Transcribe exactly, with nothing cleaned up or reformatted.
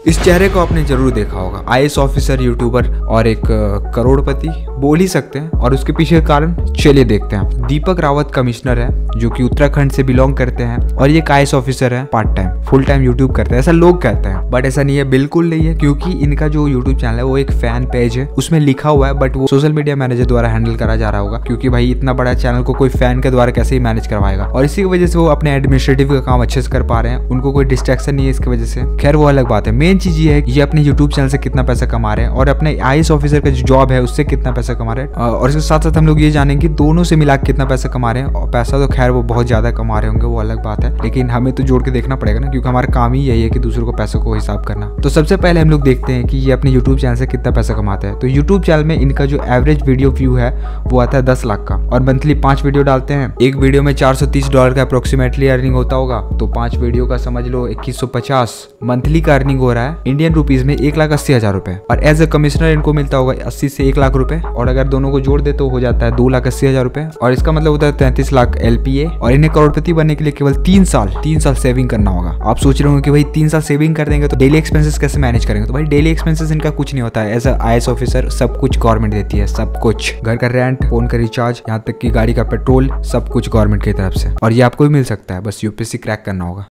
इस चेहरे को आपने जरूर देखा होगा, आईएएस ऑफिसर, यूट्यूबर और एक करोड़पति बोल ही सकते हैं। और उसके पीछे का कारण चलिए देखते हैं। दीपक रावत कमिश्नर है जो कि उत्तराखंड से बिलोंग करते हैं और ये एक आईएएस ऑफिसर है, part time full time YouTube करते हैं, ऐसा लोग कहते हैं। बट ऐसा नहीं है, बिल्कुल नहीं है, क्योंकि इनका जो यूट्यूब चैनल है वो एक फैन पेज है, उसमें लिखा हुआ है, बट वो सोशल मीडिया मैनेजर द्वारा हैंडल करा जा रहा होगा, क्योंकि भाई इतना बड़ा चैनल को कोई फैन के द्वारा कैसे ही मैनेज करवाएगा। और इसी की वजह से वो अपने एडमिनिस्ट्रेटिव का काम अच्छे से कर पा रहे हैं, उनको कोई डिस्ट्रैक्शन नहीं है इसकी वजह से। खैर वो अलग बात है। मेन चीज ये है कि ये अपने यूट्यूब चैनल से कितना पैसा कमा रहे हैं और अपने आईएएस ऑफिसर का जो जॉब है उससे कितना पैसा कमा रहे हैं। और इसके साथ साथ हम लोग ये जानेंगे दोनों से मिला कितना पैसा कमा रहे हैं। और पैसा तो खैर वो बहुत ज्यादा कमा रहे होंगे, वो अलग बात है, लेकिन हमें तो जोड़ के देखना पड़ेगा ना, क्योंकि हमारा काम ही यही है कि दूसरों को पैसों को हिसाब करना। तो सबसे पहले हम लोग देखते हैं कि ये अपने यूट्यूब चैनल से कितना पैसा कमाते हैं। तो यूट्यूब चैनल में इनका जो एवरेज वीडियो व्यू है वो आता है दस लाख का, और मंथली पांच वीडियो डालते हैं। एक वीडियो में चार सौ तीस डॉलर का अप्रोक्सीमेटली अर्निंग होता होगा, तो पांच वीडियो का समझ लो इक्कीस सौ पचास मंथली का अर्निंग हो रहा है इंडियन रुपीज में एक लाख अस्सी हजार रुपए। और एज ए कमिश्नर इनको मिलता होगा अस्सी से एक लाख रुपए, और अगर दोनों को जोड़ दे तो हो जाता है दो लाख अस्सी हजार रुपए, और इसका मतलब होता है तैंतीस लाख एलपीए। और इन्हें करोड़पति बनने के लिए केवल तीन साल तीन साल सेविंग करना होगा। आप सोच रहे हो कि भाई तीन साल सेविंग कर देंगे तो डेली एक्सपेंसेस कैसे मैनेज करेंगे? तो भाई डेली एक्सपेंसेस इनका कुछ नहीं होता है। एज अ आईएएस ऑफिसर सब कुछ गवर्नमेंट देती है, सब कुछ, घर का रेंट, फोन का रिचार्ज, यहाँ तक कि गाड़ी का पेट्रोल, सब कुछ गवर्नमेंट की तरफ से। और ये आपको भी मिल सकता है, बस यूपीएससी क्रैक करना होगा।